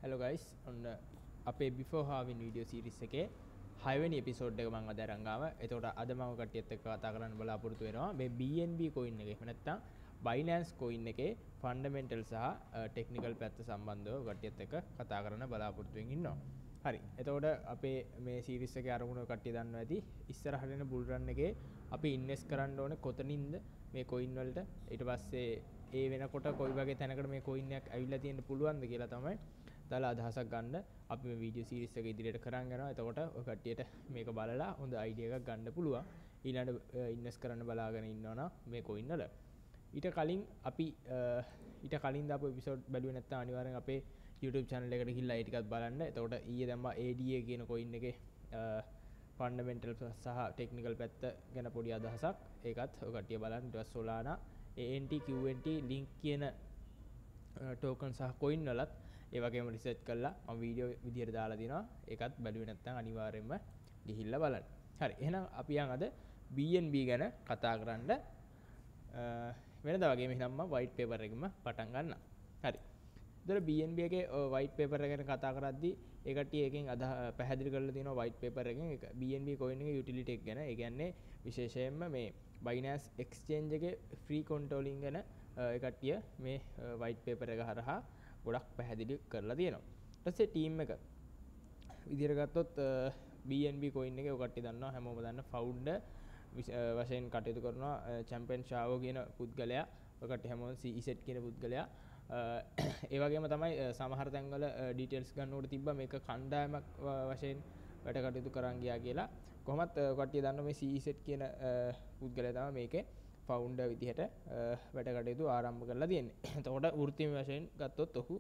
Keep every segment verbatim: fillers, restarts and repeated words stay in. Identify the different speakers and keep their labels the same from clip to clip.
Speaker 1: Hello guys, on අපේ before halving video series එකේ හය වෙනි episode එක මම අද අරන් ආවා. එතකොට අද මම කට්ටියත් එක්ක කතා කරන්න බලාපොරොත්තු වෙනවා මේ B N B coin එකේ. එහෙම නැත්නම් Binance coin එකේ fundamental සහ technical පැත්ත සම්බන්ධව කට්ටියත් එක්ක කතා කරන්න බලාපොරොත්තු වෙමින් ඉන්නවා. හරි. එතකොට අපේ මේ series එකේ අරමුණ කට්ටිය දන්නවා ඇති. ඉස්සරහට එන bull run එකේ අපි invest කරන්න ඕනේ කොතනින්ද මේ coin වලට. ඊට පස්සේ ඒ වෙනකොට කොයි වගේ තැනකට මේ coin එකක් ඇවිල්ලා තියෙන්න පුළුවන්ද කියලා තමයි දාලා අදහසක් ගන්න අපි මේ වීඩියෝ සීරීස් එක ඉදිරියට කරන් යනවා. එතකොට ඔය කට්ටියට මේක බලලා හොඳ අයිඩියා එකක් ගන්න පුළුවන්. ඊළඟට ඉන්වෙස්ට් කරන්න බලාගෙන ඉන්නවනම් මේ coin වල. ඊට කලින් අපි ඊට කලින් දාපු එපිසෝඩ් බැලුවේ නැත්නම් අනිවාර්යෙන් අපේ YouTube channel එකට ගිහිල්ලා ඒ ටිකත් බලන්න. එතකොට ඊයේ දැම්මා A D A කියන coin එකේ fundamental සහ technical පැත්ත ගැන පොඩි අදහසක්. ඒකත් ඔය කට්ටිය බලන්න. ඊට පස්සේ Solana A N T Q N T link කියන token සහ coin වලත් ඒ වගේම රිසර්ච් කරලා මම වීඩියෝ විදියට දාලා දිනවා. ඒකත් බැලුවේ නැත්නම් අනිවාර්යයෙන්ම ගිහිල්ලා බලන්න. හරි. එහෙනම් අපි යන් අද B N B ගැන කතා කරන්න වෙනදා වගේම එහෙනම් මම white paper එකෙම පටන් ගන්නම්. හරි. ඒතර B N B එකේ white paper එක ගැන කතා කරද්දී ඒ කට්ටිය එකෙන් අද පැහැදිලි කරලා තියෙනවා white paper එකෙන් B N B coin එකේ utility එක ගැන. ඒ කියන්නේ විශේෂයෙන්ම මේ Binance exchange එකේ free controlling ගැන ඒ කට්ටිය මේ white paper එක හරහා ගොඩක් පැහැදිලි කරලා තියෙනවා. ඊට පස්සේ ටීම් එක විදියට ගත්තොත් B N B coin එකේ ඔය කට්ටිය දන්නවා හැමෝම දන්න founder වශයෙන් කටයුතු කරනවා චැම්පියන් ෂාවෝ කියන පුද්ගලයා. ඔය කට්ටිය හැමෝම C E Z කියන පුද්ගලයා. ඒ වගේම තමයි සමහර තැන්වල ඩීටේල්ස් ගන්නකොට තිබ්බා මේක කණ්ඩායමක් වශයෙන් වැඩ කටයුතු කරන් ගියා කියලා. කොහොමත් ඔය කට්ටිය දන්නවා මේ C E Z කියන පුද්ගලයා තමයි මේකේ ෆවුන්ඩර් විදිහට වැඩ කටයුතු ආරම්භ කරලා තියෙන්නේ. එතකොට වෘත්තීය වශයෙන් ගත්තොත් ඔහු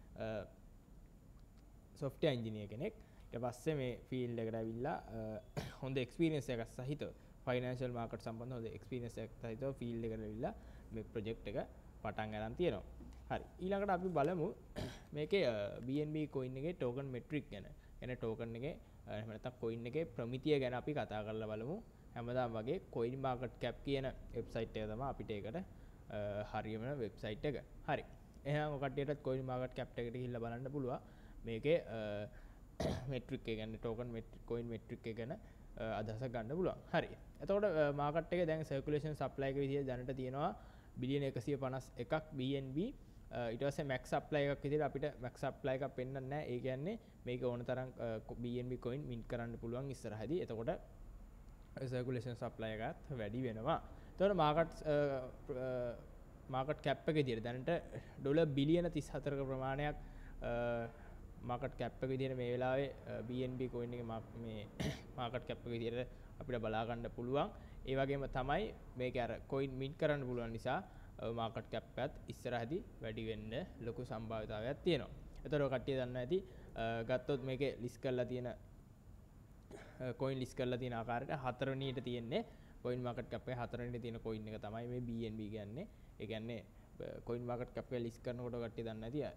Speaker 1: software engineer කෙනෙක්. ඊට පස්සේ මේ ෆීල්ඩ් එකට ඇවිල්ලා හොඳ experience එකක් සහිතව financial market සම්බන්ධ හොඳ experience එකක් සහිතව ෆීල්ඩ් එකට ඇවිල්ලා මේ project එක පටන් ගන්න තියෙනවා. හරි. ඊළඟට අපි බලමු මේකේ B N B coin එකේ token metric ගැන. එන token එකේ එහෙම නැත්නම් coin එකේ ප්‍රමිතිය ගැන අපි කතා කරලා බලමු. හැමදාම වගේ coin market cap කියන වෙබ්සයිට් එක තමයි අපිට ඒකට හරියම වෙබ්සයිට් එක. හරි. එහෙනම් ඔය කට්ටියටත් coin market cap එකට ගිහිල්ලා බලන්න පුළුවන්. මේකේ metric එක ගැන token metric coin metric එක ගැන අදහසක් ගන්න පුළුවන්. හරි. එතකොට market එකේ දැන් circulation supply එක විදිහට දැනට තියෙනවා බිලියන එකසිය පනස් එකක් B N B. ඊට පස්සේ max supply එකක් විදිහට අපිට max supply එකක් පෙන්වන්නේ නැහැ. ඒ කියන්නේ මේක ඕන තරම් B N B coin mint කරන්න පුළුවන් ඉස්සරහදී. එතකොට circulation supply එකත් වැඩි වෙනවා. එතකොට market market cap එක විදිහට දැනට ඩොලර් බිලියන තිස් හතරක ප්‍රමාණයක් market cap එක විදිහට මේ වෙලාවේ B N B coin එකේ මේ market cap එක විදිහට අපිට බලා ගන්න පුළුවන්. ඒ වගේම තමයි මේක අර coin mint කරන්න පුළුවන් නිසා market cap එකත් ඉස්සරහදී වැඩි වෙන්න ලොකු සම්භාවිතාවයක් තියෙනවා. ඒතර ඔය කට්ටිය දන්නවා ඇති ගත්තොත් මේකේ list කරලා තියෙන coin list කරලා තියෙන ආකාරයට හතරවෙනියට තියෙන්නේ coin market cap එකේ හතරවෙනියට තියෙන coin එක තමයි මේ B N B කියන්නේ. ඒ කියන්නේ coin market cap එක list කරනකොට කට්ටිය දන්නවා ඇති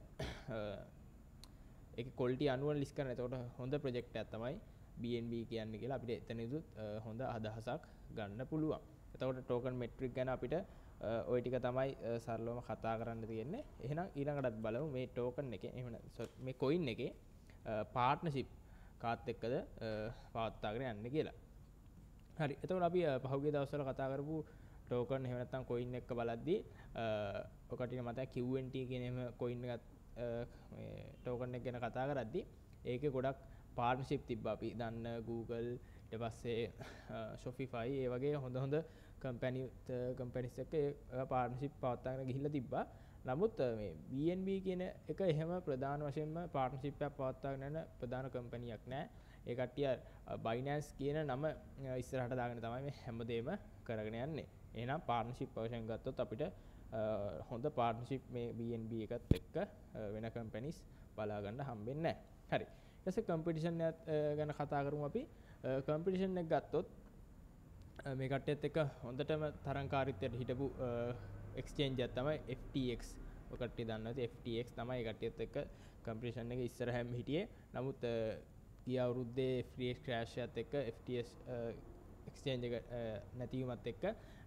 Speaker 1: ඒකේ quality අනුව list කරන. ඒකට හොඳ project එකක් තමයි B N B කියන්නේ කියලා අපිට එතනදිත් හොඳ අදහසක් ගන්න පුළුවන්. එතකොට token metric ගැන අපිට ওই ටික තමයි සරලවම කතා කරන්න තියෙන්නේ. එහෙනම් ඊළඟටත් බලමු මේ token එකේ එහෙම මේ coin එකේ partnership කාත් එක්කද පවත්වාගෙන යන්නේ කියලා. හරි. එතකොට අපි පහුගිය දවස්වල කතා කරපු token එහෙම නැත්නම් coin එක බලද්දී ඔය කටින මතක Q N T කියන එහෙම coin එකත් මේ token එක ගැන කතා කරද්දී ඒකේ ගොඩක් partnership තිබ්බා. අපි දන්න Google ඊට පස්සේ Shopify ඒ වගේ හොඳ හොඳ company companies එක්ක partnership පවත්වාගෙන ගිහිල්ලා තිබ්බා. නමුත් මේ B N B කියන එක එහෙම ප්‍රධාන වශයෙන්ම partnership එකක් පවත්වාගෙන යන ප්‍රධාන company එකක් නෑ. ඒ කට්ටිය Binance කියන නම ඉස්සරහට දාගෙන තමයි මේ හැමදේම කරගෙන යන්නේ. එහෙනම් partnership වශයෙන් ගත්තොත් අපිට හොඳ partnership මේ B N B එකත් එක්ක වෙන companies බලා ගන්න හම්බෙන්නේ නෑ. හරි. ඊට පස්සේ competition එක ගැන කතා කරමු අපි. competition එක ගත්තොත් මේ කට්ටියත් එක්ක හොඳටම තරංකාරීත්වයට හිටපු exchange එක තමයි F T X. ඔය කට්ටිය දන්නවා F T X තමයි ඒ කට්ටියත් එක්ක competition එක ඉස්සරහම හිටියේ. නමුත් ගිය අවුරුද්දේ free crash එකත් එක්ක F T X exchange එක නැතිවීමත් එක්ක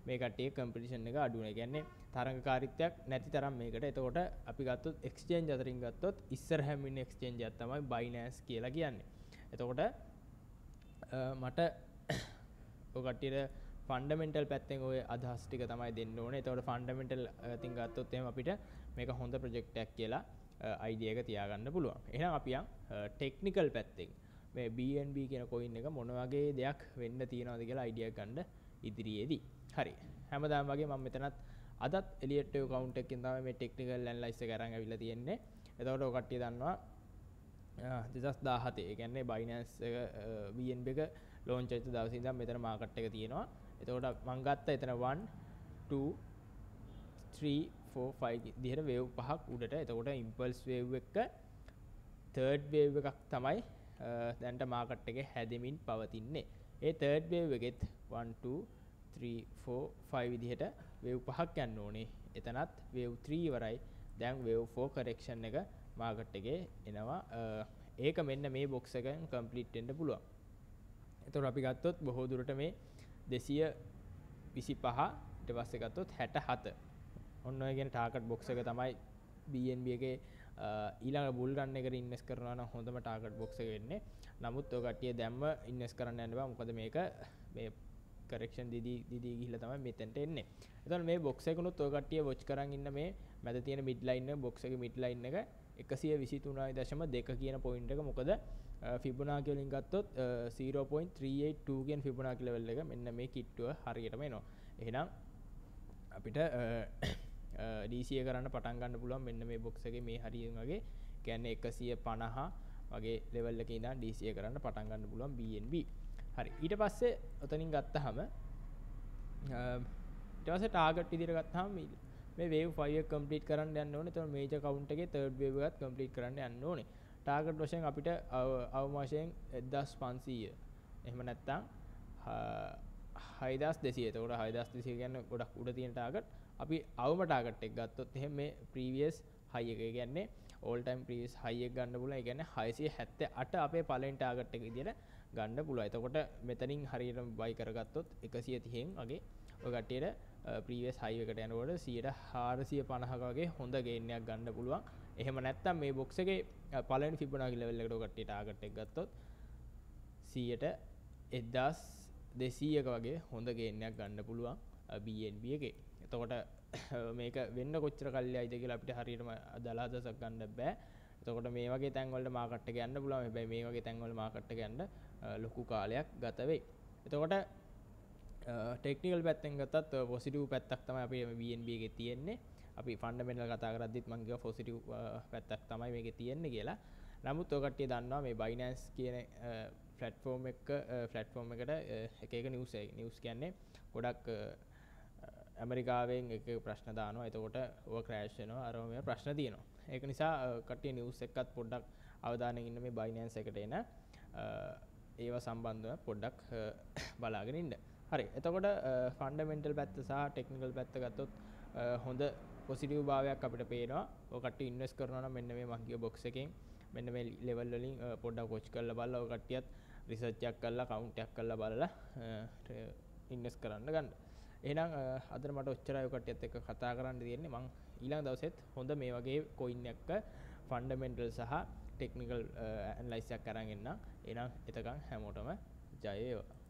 Speaker 1: මේ කට්ටිය කම්පිටිෂන් එක අඩු වෙනවා. ඒ කියන්නේ තරඟකාරීත්වයක් නැති තරම් මේකට. එතකොට අපි ගත්තොත් එක්ස්චේන්ජ් අතරින් ගත්තොත් ඉස්සරහම ඉන්න එක්ස්චේන්ජ් එකක් තමයි Binance කියලා කියන්නේ. එතකොට මට ඔය කට්ටියට ෆන්ඩමෙන්ටල් පැත්තෙන් ඔය අදහස් ටික තමයි දෙන්න ඕනේ. එතකොට ෆන්ඩමෙන්ටල් තින් ගත්තොත් එහෙම අපිට මේක හොඳ ප්‍රොජෙක්ට් එකක් කියලා අයිඩියා එක තියාගන්න පුළුවන්. එහෙනම් අපි යන් ටෙක්නිකල් පැත්තෙන් මේ B N B කියන කොයින් එක මොන වගේ දෙයක් වෙන්න තියෙනවද කියලා අයිඩියා ගන්න ඉදිරියේදී. හරි. හැමදාම වගේ මම මෙතනත් අදත් එලියට් account එකකින් තමයි මේ ටෙක්නිකල් ඇනලයිස් එක අරන් අවිල්ලා තියෙන්නේ. එතකොට ඔය කට්ටිය දන්නවා දෙදහස් දාහතේ ඒ කියන්නේ Binance එක B N B එක launch වෙච්ච දවසේ ඉඳන් මෙතන මාකට් එක තියෙනවා. එතකොට මම ගත්තා එතන one two three four five දිහර වේව් පහක් උඩට. එතකොට ඉම්පල්ස් වේව් එක තර්ඩ් වේව් එකක් තමයි දැන්ට මාකට් එකේ හැදෙමින් පවතින්නේ. ඒ තර්ඩ් වේව් එකෙත් one two three four five විදිහට වේව් පහක් යන්න ඕනේ. එතනත් වේව් three ඉවරයි. දැන් වේව් four correction එක මාකට් එකේ එනවා. ඒක මෙන්න මේ බොක්ස් එකෙන් කම්ප්ලීට් වෙන්න පුළුවන්. එතකොට අපි ගත්තොත් බොහෝ දුරට මේ දෙසිය විසිපහ ඊට පස්සේ ගත්තොත් හැටහත. ඔන්න ඔය කියන ටාගට් බොක්ස් එක තමයි B N B එකේ ඊළඟ බුල් රන් එකට ඉන්වෙස්ට් කරනවා නම් හොඳම ටාගට් බොක්ස් එක වෙන්නේ. නමුත් ඔය කට්ටිය දැම්ම ඉන්වෙස්ට් කරන්න යන්න බෑ. මොකද මේක මේ කරෙක්ෂන් දිදී දිදී ගිහිල්ලා තමයි මෙතෙන්ට එන්නේ. එතකොට මේ බොක්ස් එකනොත් ඔය කට්ටිය වොච් කරන් ඉන්න මේ මැද තියෙන මිඩ් ලයින් එක බොක්ස් එකේ මිඩ් ලයින් එක එකසිය විසිතුනයි දශම දෙක කියන පොයින්ට් එක. මොකද ෆිබොනාකි වලින් ගත්තොත් zero point three eight two කියන ෆිබොනාකි ලෙවල් එක මෙන්න මේ කිට්ටුව හරියටම එනවා. එහෙනම් අපිට D C A කරන්න පටන් ගන්න පුළුවන් මෙන්න මේ බොක්ස් එකේ මේ හරියෙන් වගේ. කියන්නේ එකසිය පනහ වගේ ලෙවල් එකේ ඉඳන් D C A කරන්න පටන් ගන්න පුළුවන් B N B. හරි. ඊට පස්සේ ඔතනින් ගත්තාම ඊට පස්සේ ටාගට් විදිහට ගත්තාම මේ වේව් five එක කම්ප්ලීට් කරන්න යන්න ඕනේ. එතකොට මේජර් කවුන්ට් එකේ තර්ඩ් වේව් එකත් කම්ප්ලීට් කරන්න යන්න ඕනේ. ටාගට් වශයෙන් අපිට අවම වශයෙන් එක්දාස් පන්සීය. එහෙම නැත්නම් හයදාස් දෙසිය. එතකොට හයදාස් දෙසිය කියන්නේ ගොඩක් උඩ තියෙන ටාගට්. අපි අවම ටාගට් එක ගත්තොත් එහෙනම් මේ ප්‍රීවියස් හයි එක. ඒ කියන්නේ all time previous high එක ගන්න පුළුවන්. ඒ කියන්නේ හයසිය හැත්තෑ අට අපේ පළවෙනි ටාගට් එක විදියට ගන්න පුළුවන්. එතකොට මෙතනින් හරියටම buy කරගත්තොත් එකසිය තිහෙන් වගේ ඔය කට්ටියට previous high එකට යනකොට සියයට හාරසිය පනහක වගේ හොඳ gain එකක් ගන්න පුළුවන්. එහෙම නැත්නම් මේ box එකේ පළවෙනි Fibonacci level එකට ඔය කට්ටිය target එක ගත්තොත් සියයට එක්දාස් දෙසීයක වගේ හොඳ gain එකක් ගන්න පුළුවන් B N B එකේ. එතකොට මේක වෙන්න කොච්චර කල්යයිද කියලා අපිට හරියටම දලහදසක් ගන්න බෑ. එතකොට මේ වගේ තැන් වලට මාකට් එක යන්න පුළුවන්. හැබැයි මේ වගේ තැන් වල මාකට් එක යන්න ලොකු කාලයක් ගත වෙයි. එතකොට ටෙක්නිකල් පැත්තෙන් ගත්තත් පොසිටිව් පැත්තක් තමයි අපි B N B එකේ තියෙන්නේ. අපි ෆන්ඩමෙන්ටල් කතා කරද්දිත් මම කිව්වා පොසිටිව් පැත්තක් තමයි මේකේ තියෙන්නේ කියලා. නමුත් ඔය කට්ටිය දන්නවා මේ Binance කියන platform එක platform එකට එක එක news එක news කියන්නේ ගොඩක් ඇමරිකාවෙන් එක එක ප්‍රශ්න දානවා. එතකොට ඕව ක්‍රෑෂ් වෙනවා. අරම මේ ප්‍රශ්න තියෙනවා. ඒක නිසා කට්ටිය news එකත් පොඩ්ඩක් අවධානයෙන් ඉන්න මේ Binance එකට එන ඒව සම්බන්ධව පොඩ්ඩක් බලාගෙන ඉන්න. හරි. එතකොට ෆන්ඩමෙන්ටල් පැත්ත සහ ටෙක්නිකල් පැත්ත ගත්තොත් හොඳ පොසිටිව් භාවයක් අපිට පේනවා. ඔය කට්ටිය ඉන්වෙස්ට් කරනවා නම් මෙන්න මේ මං කිය බොක්ස් එකෙන් මෙන්න මේ ලෙවල් වලින් පොඩ්ඩක් වොච් කරලා බලලා ඔය කට්ටියත් රිසර්ච් එකක් කරලා කවුන්ට් එකක් කරලා බලලා ඉන්වෙස්ට් කරන්න ගන්න. එහෙනම් අද මට ඔච්චරයි ඔය කට්ටියත් එක්ක කතා කරන්න තියෙන්නේ. මං ඊළඟ දවසෙත් හොඳ මේ වගේ කොයින් එකක ෆන්ඩමෙන්ටල් සහ ටෙක්නිකල් ඇනලයිස් එකක් අරන් එන්නම්. එහෙනම් එතකන් හැමෝටම ජය වේවා.